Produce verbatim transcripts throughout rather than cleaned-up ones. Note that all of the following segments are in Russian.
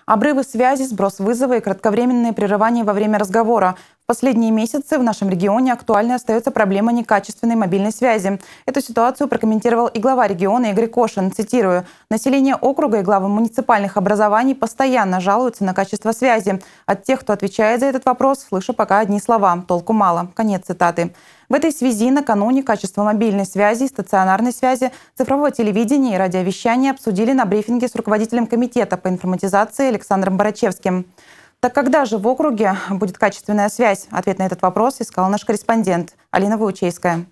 Обрывы связи, сброс вызова и кратковременные прерывания во время разговора. В последние месяцы в нашем регионе актуальной остается проблема некачественной мобильной связи. Эту ситуацию прокомментировал и глава региона Игорь Кошин. Цитирую: «Население округа и главы муниципальных образований постоянно жалуются на качество связи. От тех, кто отвечает за этот вопрос, слышу пока одни слова. Толку мало». Конец цитаты. В этой связи накануне качество мобильной связи, стационарной связи, цифрового телевидения и радиовещания обсудили на брифинге с руководителем комитета по информатизации Александром Барачевским. Так когда же в округе будет качественная связь? Ответ на этот вопрос искал наш корреспондент Алина Ваучейская.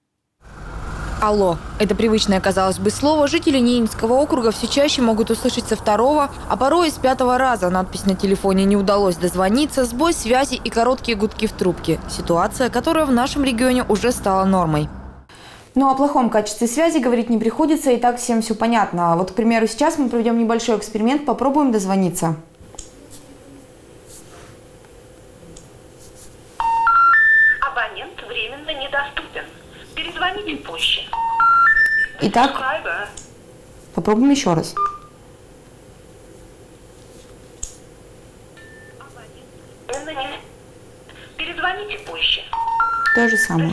Алло. Это привычное, казалось бы, слово жители Ненецкого округа все чаще могут услышать со второго, а порой и с пятого раза. Надпись на телефоне «Не удалось дозвониться», сбой связи и короткие гудки в трубке. Ситуация, которая в нашем регионе уже стала нормой. Но о плохом качестве связи говорить не приходится, и так всем все понятно. Вот, к примеру, сейчас мы проведем небольшой эксперимент, попробуем дозвониться. Абонент временно недоступен. Перезвоните позже. Итак, попробуем еще раз. Перезвоните позже. То же самое.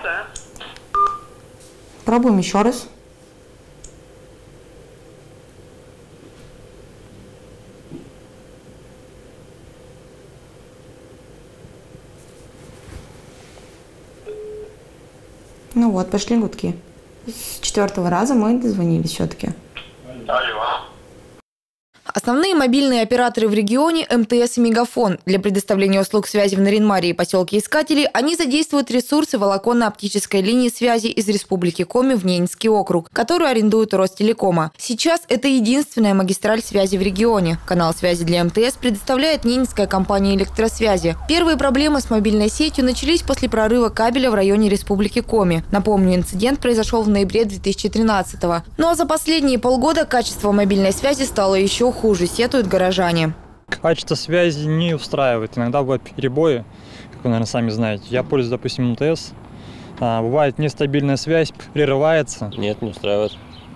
Пробуем еще раз. Ну вот, пошли гудки. С четвертого раза мы дозвонились все-таки. Алло. Основные мобильные операторы в регионе – эм тэ эс и Мегафон. Для предоставления услуг связи в Наринмаре и поселке Искатели они задействуют ресурсы волоконно-оптической линии связи из Республики Коми в Ненецкий округ, которую арендуют у Ростелекома. Сейчас это единственная магистраль связи в регионе. Канал связи для эм тэ эс предоставляет ненецкая компания электросвязи. Первые проблемы с мобильной сетью начались после прорыва кабеля в районе Республики Коми. Напомню, инцидент произошел в ноябре две тысячи тринадцатого. Ну а за последние полгода качество мобильной связи стало еще хуже. Хуже, сетуют горожане. Качество связи не устраивает. Иногда бывают перебои, как вы, наверное, сами знаете. Я пользуюсь, допустим, эм тэ эс. А, бывает нестабильная связь, прерывается. Нет, не устраивает.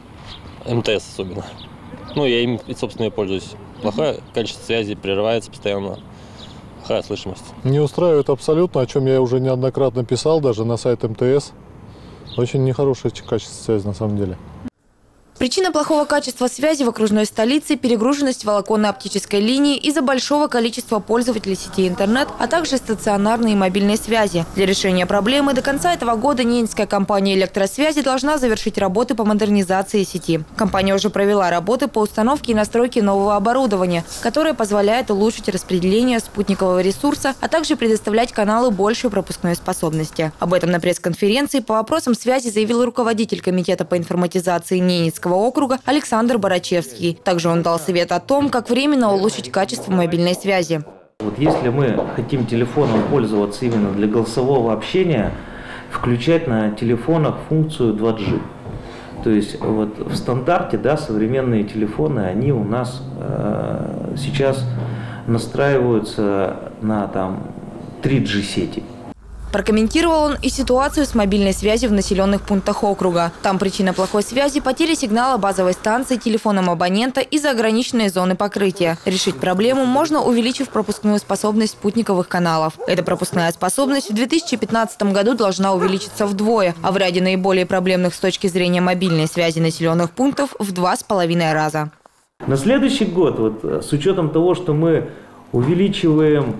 эм тэ эс особенно. Ну, я им, собственно, и пользуюсь. Плохое качество связи, прерывается постоянно. Плохая слышимость. Не устраивает абсолютно, о чем я уже неоднократно писал, даже на сайт эм тэ эс. Очень нехорошее качество связи на самом деле. Причина плохого качества связи в окружной столице – перегруженность волоконно-оптической линии из-за большого количества пользователей сети интернет, а также стационарной и мобильной связи. Для решения проблемы до конца этого года ненецкая компания электросвязи должна завершить работы по модернизации сети. Компания уже провела работы по установке и настройке нового оборудования, которое позволяет улучшить распределение спутникового ресурса, а также предоставлять каналы большей пропускной способности. Об этом на пресс-конференции по вопросам связи заявил руководитель комитета по информатизации Ненецкого округа Александр Барачевский. Также он дал совет о том, как временно улучшить качество мобильной связи. Вот если мы хотим телефоном пользоваться именно для голосового общения, включать на телефонах функцию два джи. То есть вот в стандарте, да, современные телефоны, они у нас э, сейчас настраиваются на там три джи сети. Прокомментировал он и ситуацию с мобильной связью в населенных пунктах округа. Там причина плохой связи – потеря сигнала базовой станции телефоном абонента из-за ограниченной зоны покрытия. Решить проблему можно, увеличив пропускную способность спутниковых каналов. Эта пропускная способность в две тысячи пятнадцатом году должна увеличиться вдвое, а в ряде наиболее проблемных с точки зрения мобильной связи населенных пунктов в два с половиной раза. На следующий год, вот, с учетом того, что мы увеличиваем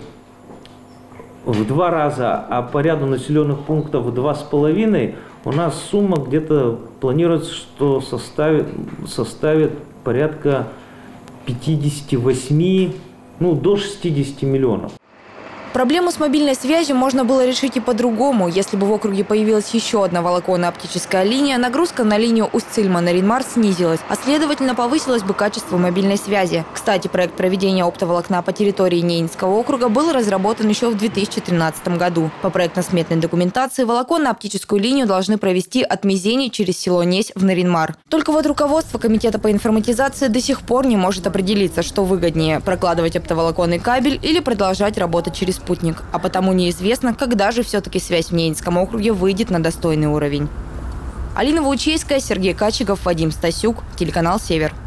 в два раза, а по ряду населенных пунктов в два с половиной, у нас сумма где-то планируется, что составит, составит порядка пятидесяти восьми, ну, до шестидесяти миллионов. Проблему с мобильной связью можно было решить и по-другому. Если бы в округе появилась еще одна волоконно-оптическая линия, нагрузка на линию Усть-Цильма-Наринмар снизилась, а следовательно повысилось бы качество мобильной связи. Кстати, проект проведения оптоволокна по территории Ненецкого округа был разработан еще в две тысячи тринадцатом году. По проектно-сметной документации волоконно-оптическую линию должны провести от Мизени через село Несь в Наринмар. Только вот руководство комитета по информатизации до сих пор не может определиться, что выгоднее – прокладывать оптоволоконный кабель или продолжать работать через спутник. А потому неизвестно, когда же все-таки связь в Ненецком округе выйдет на достойный уровень. Алина Ваучейская, Сергей Качегов, Вадим Стасюк, телеканал «Север».